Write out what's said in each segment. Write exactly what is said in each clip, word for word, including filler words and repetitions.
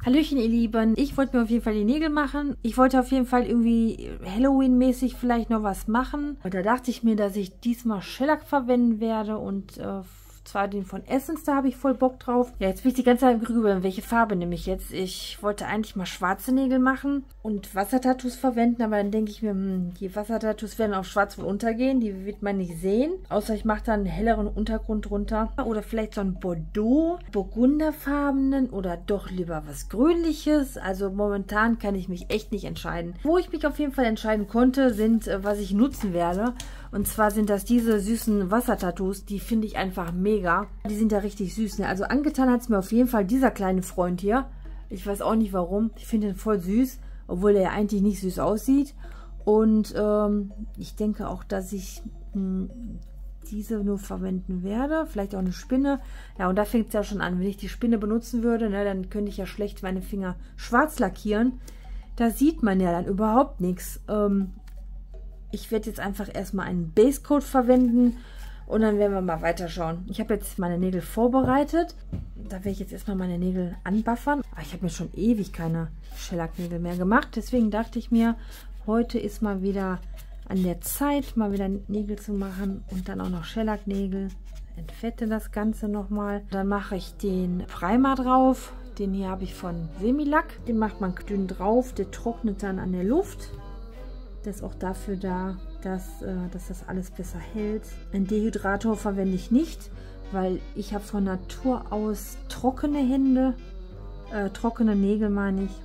Hallöchen ihr Lieben, ich wollte mir auf jeden Fall die Nägel machen. Ich wollte auf jeden Fall irgendwie Halloween-mäßig vielleicht noch was machen. Und da dachte ich mir, dass ich diesmal Shellac verwenden werde und äh, zwar den von Essence, da habe ich voll Bock drauf. Ja, jetzt bin ich die ganze Zeit grübeln, welche Farbe nehme ich jetzt. Ich wollte eigentlich mal schwarze Nägel machen und Wassertattoos verwenden, aber dann denke ich mir, hm, die Wassertattoos werden auf schwarz wohl untergehen, die wird man nicht sehen. Außer ich mache da einen helleren Untergrund drunter. Oder vielleicht so ein Bordeaux, burgunderfarbenen oder doch lieber was Grünliches. Also momentan kann ich mich echt nicht entscheiden. Wo ich mich auf jeden Fall entscheiden konnte, sind, was ich nutzen werde. Und zwar sind das diese süßen Wassertattoos, die finde ich einfach mega. Die sind ja richtig süß, ne? Also angetan hat es mir auf jeden Fall dieser kleine Freund hier. Ich weiß auch nicht warum. Ich finde ihn voll süß, obwohl er ja eigentlich nicht süß aussieht. Und ähm, ich denke auch, dass ich mh, diese nur verwenden werde. Vielleicht auch eine Spinne. Ja, und da fängt es ja schon an. Wenn ich die Spinne benutzen würde, ne, dann könnte ich ja schlecht meine Finger schwarz lackieren. Da sieht man ja dann überhaupt nichts. Ähm, Ich werde jetzt einfach erstmal einen Basecoat verwenden und dann werden wir mal weiterschauen. Ich habe jetzt meine Nägel vorbereitet. Da werde ich jetzt erstmal meine Nägel anbuffern. Aber ich habe mir schon ewig keine Shellac-Nägel mehr gemacht. Deswegen dachte ich mir, heute ist mal wieder an der Zeit, mal wieder Nägel zu machen und dann auch noch Shellac-Nägel. Entfette das Ganze nochmal. Dann mache ich den Primer drauf. Den hier habe ich von Semilac. Den macht man dünn drauf. Der trocknet dann an der Luft. Der ist auch dafür da, dass, äh, dass das alles besser hält. Ein Dehydrator verwende ich nicht, weil ich habe von Natur aus trockene Hände, äh, trockene Nägel meine ich.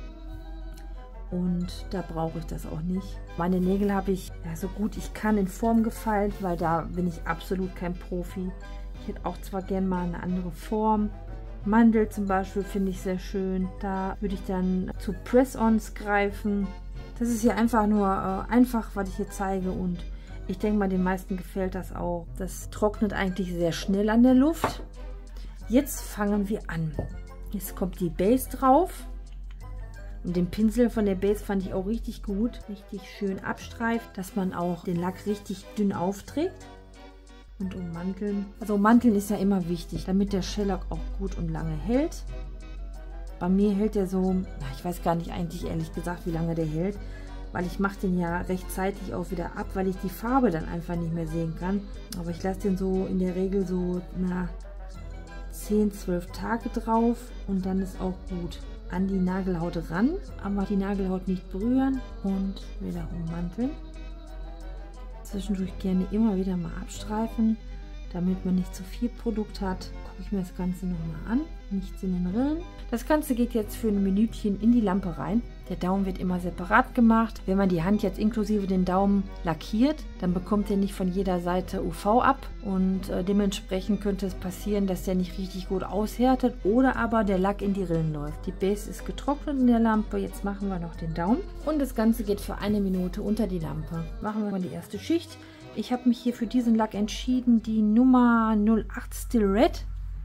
Und da brauche ich das auch nicht. Meine Nägel habe ich ja, so gut ich kann in Form gefeilt, weil da bin ich absolut kein Profi. Ich hätte auch zwar gerne mal eine andere Form. Mandel zum Beispiel finde ich sehr schön. Da würde ich dann zu Press-Ons greifen. Das ist hier einfach nur äh, einfach, was ich hier zeige und ich denke mal, den meisten gefällt das auch. Das trocknet eigentlich sehr schnell an der Luft. Jetzt fangen wir an. Jetzt kommt die Base drauf. Und den Pinsel von der Base fand ich auch richtig gut. Richtig schön abstreift, dass man auch den Lack richtig dünn aufträgt. Und ummanteln. Also ummanteln ist ja immer wichtig, damit der Shellac auch gut und lange hält. Bei mir hält der so, ich weiß gar nicht eigentlich ehrlich gesagt, wie lange der hält, weil ich mache den ja rechtzeitig auch wieder ab, weil ich die Farbe dann einfach nicht mehr sehen kann. Aber ich lasse den so in der Regel so na, zehn, zwölf Tage drauf und dann ist auch gut. An die Nagelhaut ran, aber die Nagelhaut nicht berühren und wieder ummanteln. Zwischendurch gerne immer wieder mal abstreifen, damit man nicht zu viel Produkt hat. Gucke ich mir das Ganze nochmal an. Nichts in den Rillen. Das Ganze geht jetzt für ein Minütchen in die Lampe rein. Der Daumen wird immer separat gemacht. Wenn man die Hand jetzt inklusive den Daumen lackiert, dann bekommt er nicht von jeder Seite U V ab. Und äh, dementsprechend könnte es passieren, dass der nicht richtig gut aushärtet oder aber der Lack in die Rillen läuft. Die Base ist getrocknet in der Lampe. Jetzt machen wir noch den Daumen. Und das Ganze geht für eine Minute unter die Lampe. Machen wir mal die erste Schicht. Ich habe mich hier für diesen Lack entschieden, die Nummer null acht Still Red.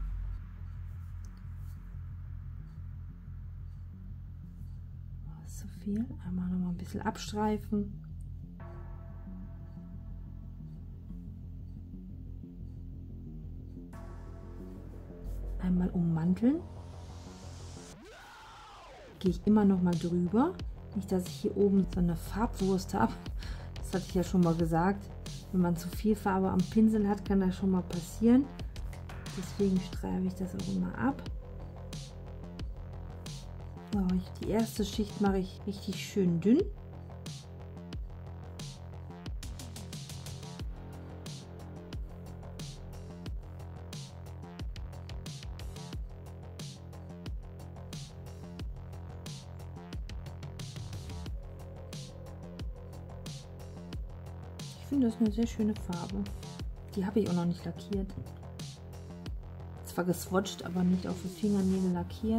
Zu viel. Einmal noch mal ein bisschen abstreifen. Einmal ummanteln. Gehe ich immer noch mal drüber. Nicht, dass ich hier oben so eine Farbwurst habe. Das hatte ich ja schon mal gesagt. Wenn man zu viel Farbe am Pinsel hat, kann das schon mal passieren. Deswegen streife ich das auch immer ab. So, die erste Schicht mache ich richtig schön dünn. Ich finde das eine sehr schöne Farbe. Die habe ich auch noch nicht lackiert. Zwar geswatcht, aber nicht auf die Fingernägel lackiert.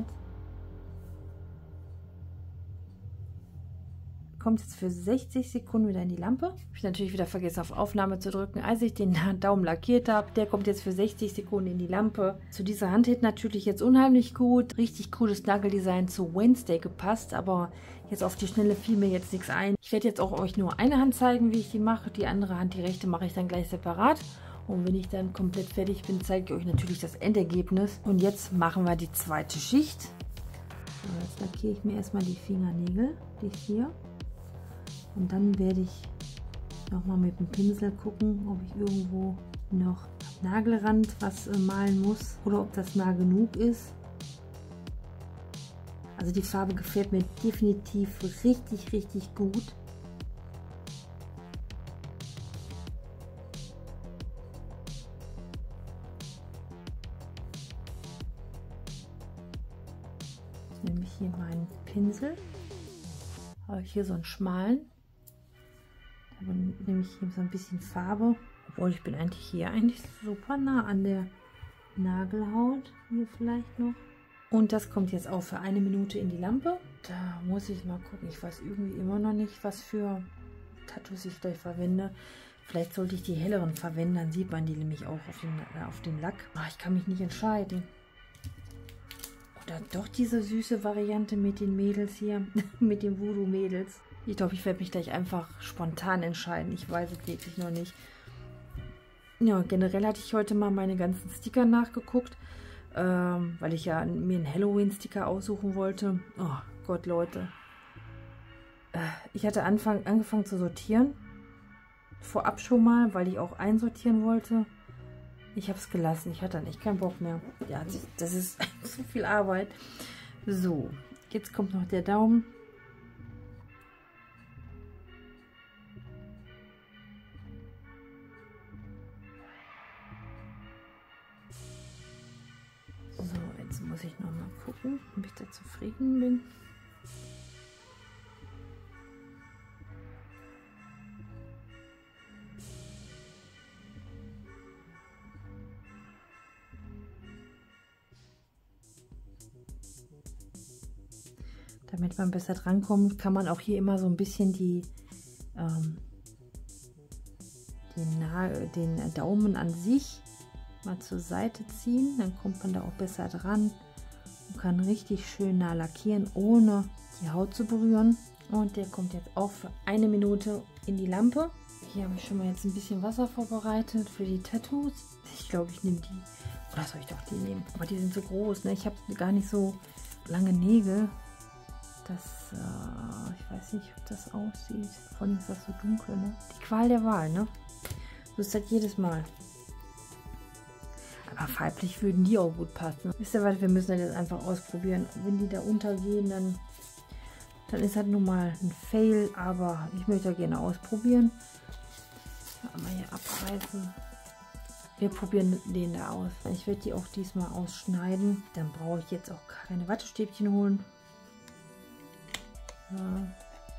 Kommt jetzt für sechzig Sekunden wieder in die Lampe. Habe ich natürlich wieder vergessen auf Aufnahme zu drücken, als ich den Daumen lackiert habe. Der kommt jetzt für sechzig Sekunden in die Lampe. Zu dieser Hand hätte natürlich jetzt unheimlich gut. Richtig cooles Nageldesign zu Wednesday gepasst, aber jetzt auf die Schnelle fiel mir jetzt nichts ein. Ich werde jetzt auch euch nur eine Hand zeigen, wie ich die mache. Die andere Hand, die rechte, mache ich dann gleich separat. Und wenn ich dann komplett fertig bin, zeige ich euch natürlich das Endergebnis. Und jetzt machen wir die zweite Schicht. jetzt lackiere ich mir erstmal die Fingernägel, die hier. Und dann werde ich nochmal mit dem Pinsel gucken, ob ich irgendwo noch am Nagelrand was äh, malen muss oder ob das nah genug ist. Also die Farbe gefällt mir definitiv richtig, richtig gut. Jetzt nehme ich hier meinen Pinsel. Habe ich hier so einen schmalen. Dann nehme ich hier so ein bisschen Farbe. Obwohl ich bin eigentlich hier eigentlich super nah an der Nagelhaut. Hier vielleicht noch. Und das kommt jetzt auch für eine Minute in die Lampe. Da muss ich mal gucken. Ich weiß irgendwie immer noch nicht, was für Tattoos ich gleich verwende. Vielleicht sollte ich die helleren verwenden. Dann sieht man die nämlich auch auf dem, auf dem Lack. Ach, ich kann mich nicht entscheiden. Oder doch diese süße Variante mit den Mädels hier. Mit den Voodoo-Mädels. Ich glaube, ich werde mich gleich einfach spontan entscheiden. Ich weiß es wirklich noch nicht. Ja, generell hatte ich heute mal meine ganzen Sticker nachgeguckt. Ähm, weil ich ja mir einen Halloween-Sticker aussuchen wollte. Oh Gott, Leute. Äh, ich hatte Anfang, angefangen zu sortieren. Vorab schon mal, weil ich auch einsortieren wollte. Ich habe es gelassen. Ich hatte dann echt keinen Bock mehr. Ja, das ist so viel Arbeit. So, jetzt kommt noch der Daumen. So, jetzt muss ich noch mal gucken, ob ich da zufrieden bin. Damit man besser drankommt, kann man auch hier immer so ein bisschen die, ähm, den, Nagel, den Daumen an sich mal zur Seite ziehen. Dann kommt man da auch besser dran und kann richtig schön nah lackieren, ohne die Haut zu berühren. Und der kommt jetzt auch für eine Minute in die Lampe. Hier habe ich schon mal jetzt ein bisschen Wasser vorbereitet für die Tattoos. Ich glaube, ich nehme die. Oder soll ich doch die nehmen? Aber die sind so groß, ne? Ich habe gar nicht so lange Nägel. Das, äh, ich weiß nicht, ob das aussieht. Vor allem ist das so dunkel, ne? Die Qual der Wahl, ne? So ist das jedes Mal. Aber farblich würden die auch gut passen. Wisst ihr was, wir müssen das jetzt einfach ausprobieren. Wenn die da untergehen, dann, dann ist das nun mal ein Fail. Aber ich möchte gerne ausprobieren. Einmal hier abreißen. Wir probieren den da aus. Ich werde die auch diesmal ausschneiden. Dann brauche ich jetzt auch keine Wattestäbchen holen. Ja.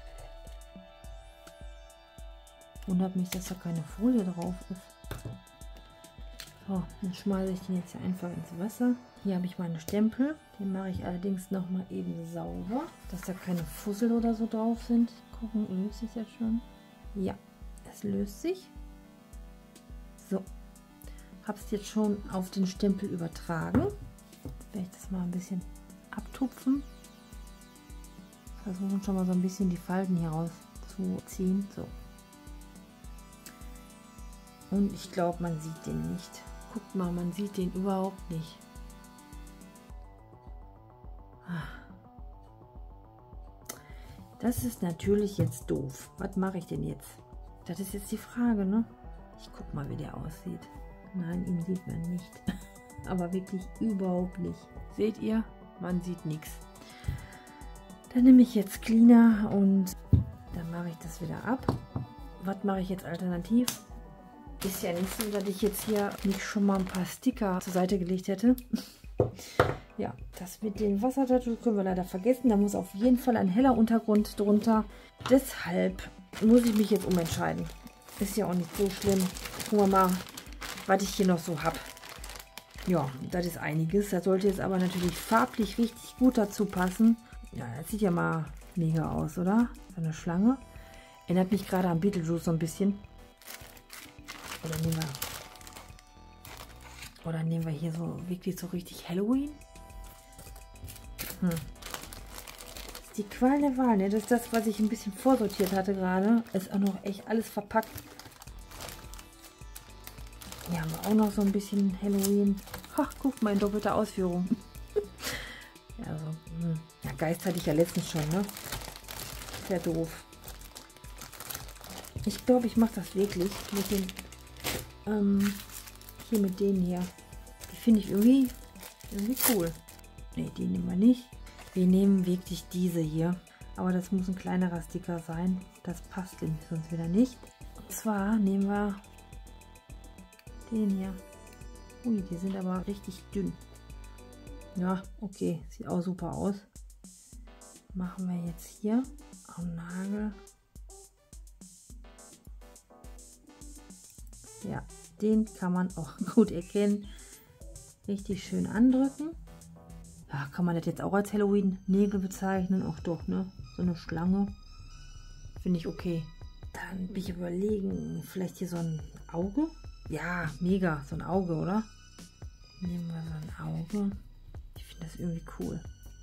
Wundert mich, dass da keine Folie drauf ist. So, dann schmeiße ich den jetzt hier einfach ins Wasser. Hier habe ich meine Stempel. Den mache ich allerdings noch mal eben sauber, dass da keine Fussel oder so drauf sind. Gucken, löst sich das schon? Ja, es löst sich. So, habe es jetzt schon auf den Stempel übertragen. Jetzt werde ich das mal ein bisschen abtupfen. Versuchen schon mal so ein bisschen die Falten hier rauszuziehen. So. Und ich glaube, man sieht den nicht. Guckt mal, man sieht den überhaupt nicht. Das ist natürlich jetzt doof. Was mache ich denn jetzt? Das ist jetzt die Frage, ne? Ich guck mal, wie der aussieht. Nein, ihn sieht man nicht. Aber wirklich überhaupt nicht. Seht ihr? Man sieht nichts. Dann nehme ich jetzt Cleaner und dann mache ich das wieder ab. Was mache ich jetzt alternativ? Ist ja nicht so, dass ich jetzt hier nicht schon mal ein paar Sticker zur Seite gelegt hätte. Ja, das mit dem Wassertattoo können wir leider vergessen. Da muss auf jeden Fall ein heller Untergrund drunter. Deshalb muss ich mich jetzt umentscheiden. Ist ja auch nicht so schlimm. Gucken wir mal, was ich hier noch so habe. Ja, das ist einiges. Das sollte jetzt aber natürlich farblich richtig gut dazu passen. Ja, das sieht ja mal mega aus, oder? So eine Schlange. Erinnert mich gerade an Beetlejuice so ein bisschen. Oder nehmen wir, oder nehmen wir hier so wirklich so richtig Halloween? Hm. Das ist die Qual der Wahl, ne? Das ist das, was ich ein bisschen vorsortiert hatte gerade. Ist auch noch echt alles verpackt. Hier haben wir auch noch so ein bisschen Halloween. Ach, guck mal, in doppelter Ausführung. Ja, so, hm. Ja, Geist hatte ich ja letztens schon, ne? Sehr doof. Ich glaube, ich mache das wirklich mit den, ähm, hier mit denen hier. Die finde ich irgendwie, irgendwie cool. Ne, die nehmen wir nicht. Wir nehmen wirklich diese hier. Aber das muss ein kleinerer Sticker sein. Das passt nämlich sonst wieder nicht. Und zwar nehmen wir den hier. Ui, die sind aber richtig dünn. Ja, okay. Sieht auch super aus. Machen wir jetzt hier am Nagel. Ja, den kann man auch gut erkennen. Richtig schön andrücken. Ja, kann man das jetzt auch als Halloween-Nägel bezeichnen? Auch doch, ne? So eine Schlange. Finde ich okay. Dann bin ich überlegen, vielleicht hier so ein Auge? Ja, mega. So ein Auge, oder? Nehmen wir so ein Auge. Ich finde das irgendwie cool.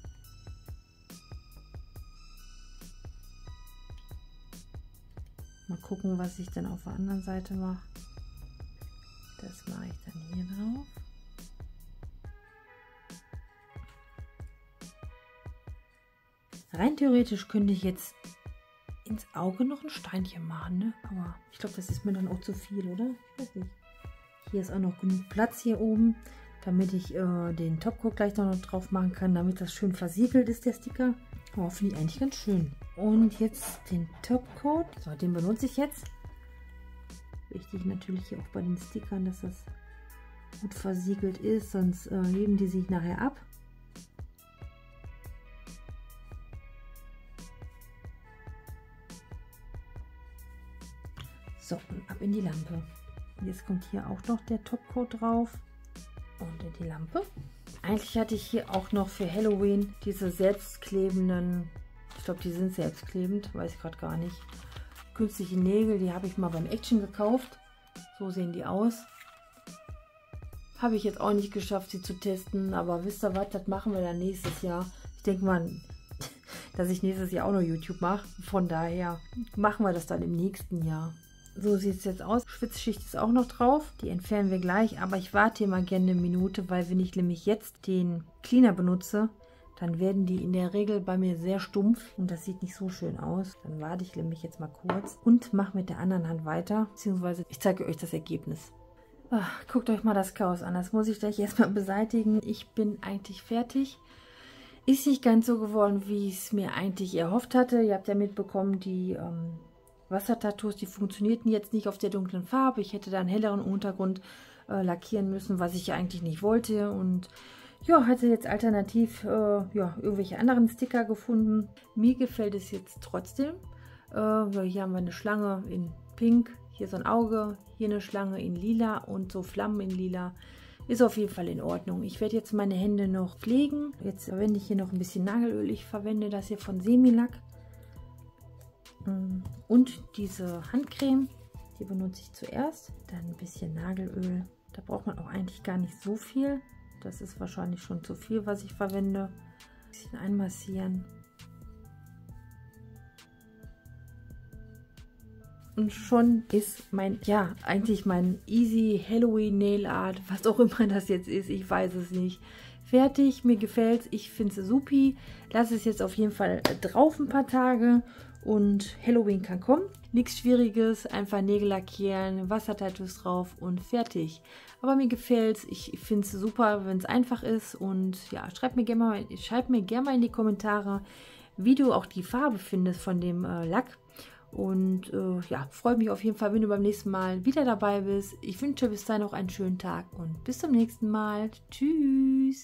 Mal gucken, was ich dann auf der anderen Seite mache. Das mache ich dann hier drauf. Rein theoretisch könnte ich jetzt ins Auge noch ein Steinchen machen, ne? Aber ich glaube, das ist mir dann auch zu viel, oder? Ich weiß nicht. Hier ist auch noch genug Platz hier oben, damit ich äh, den Topcoat gleich noch drauf machen kann, damit das schön versiegelt ist, der Sticker. Oh, finde ich eigentlich ganz schön. Und jetzt den Topcoat. So, den benutze ich jetzt. Wichtig natürlich hier auch bei den Stickern, dass das gut versiegelt ist, sonst äh, heben die sich nachher ab. So, und ab in die Lampe. Jetzt kommt hier auch noch der Topcoat drauf und in die Lampe. Eigentlich hatte ich hier auch noch für Halloween diese selbstklebenden, ich glaube, die sind selbstklebend, weiß ich gerade gar nicht, künstliche Nägel, die habe ich mal beim Action gekauft. So sehen die aus. Habe ich jetzt auch nicht geschafft, sie zu testen, aber wisst ihr was, das machen wir dann nächstes Jahr. Ich denke mal, dass ich nächstes Jahr auch noch YouTube mache. Von daher machen wir das dann im nächsten Jahr. So sieht es jetzt aus. Schwitzschicht ist auch noch drauf. Die entfernen wir gleich, aber ich warte immer gerne eine Minute, weil wenn ich nämlich jetzt den Cleaner benutze, dann werden die in der Regel bei mir sehr stumpf und das sieht nicht so schön aus. Dann warte ich nämlich jetzt mal kurz und mache mit der anderen Hand weiter, beziehungsweise ich zeige euch das Ergebnis. Ach, guckt euch mal das Chaos an. Das muss ich gleich erstmal beseitigen. Ich bin eigentlich fertig. Ist nicht ganz so geworden, wie ich es mir eigentlich erhofft hatte. Ihr habt ja mitbekommen, die ähm, Wassertattoos, die funktionierten jetzt nicht auf der dunklen Farbe. Ich hätte da einen helleren Untergrund äh, lackieren müssen, was ich ja eigentlich nicht wollte. Und ja, hatte jetzt alternativ äh, ja, irgendwelche anderen Sticker gefunden. Mir gefällt es jetzt trotzdem. Äh, ja, hier haben wir eine Schlange in Pink, hier so ein Auge, hier eine Schlange in Lila und so Flammen in Lila. Ist auf jeden Fall in Ordnung. Ich werde jetzt meine Hände noch pflegen. Jetzt verwende ich hier noch ein bisschen Nagelöl. Ich verwende das hier von Semilac. Und diese Handcreme, die benutze ich zuerst. Dann ein bisschen Nagelöl. Da braucht man auch eigentlich gar nicht so viel. Das ist wahrscheinlich schon zu viel, was ich verwende. Ein bisschen einmassieren. Und schon ist mein, ja, eigentlich mein Easy Halloween Nail Art, was auch immer das jetzt ist, ich weiß es nicht, fertig. Mir gefällt es, ich finde es supi. Lasse es jetzt auf jeden Fall drauf ein paar Tage und Halloween kann kommen. Nichts Schwieriges, einfach Nägel lackieren, Wassertattoos drauf und fertig. Aber mir gefällt es, ich finde es super, wenn es einfach ist. Und ja, schreibt mir gerne mal, schreibt mir gerne mal in die Kommentare, wie du auch die Farbe findest von dem äh, Lack. Und äh, ja, freue mich auf jeden Fall, wenn du beim nächsten Mal wieder dabei bist. Ich wünsche bis dahin noch einen schönen Tag und bis zum nächsten Mal. Tschüss!